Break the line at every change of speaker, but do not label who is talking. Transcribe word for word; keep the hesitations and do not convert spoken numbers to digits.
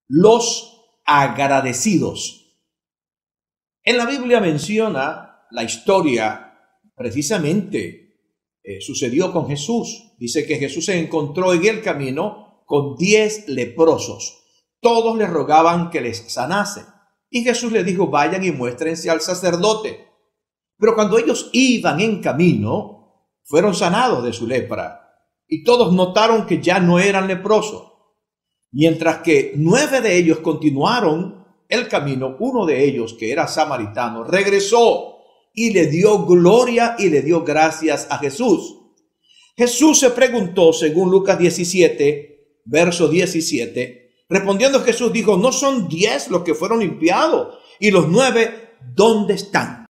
los agradecidos. En la Biblia menciona la historia, precisamente eh, sucedió con Jesús. Dice que Jesús se encontró en el camino con diez leprosos. Todos le rogaban que les sanase. Y Jesús les dijo, vayan y muéstrense al sacerdote. Pero cuando ellos iban en camino, fueron sanados de su lepra. Y todos notaron que ya no eran leprosos. Mientras que nueve de ellos continuaron el camino, uno de ellos, que era samaritano, regresó y le dio gloria y le dio gracias a Jesús. Jesús se preguntó, según Lucas diecisiete, verso diecisiete, respondiendo Jesús dijo, ¿no son diez los que fueron limpiados? Y los nueve, ¿dónde están?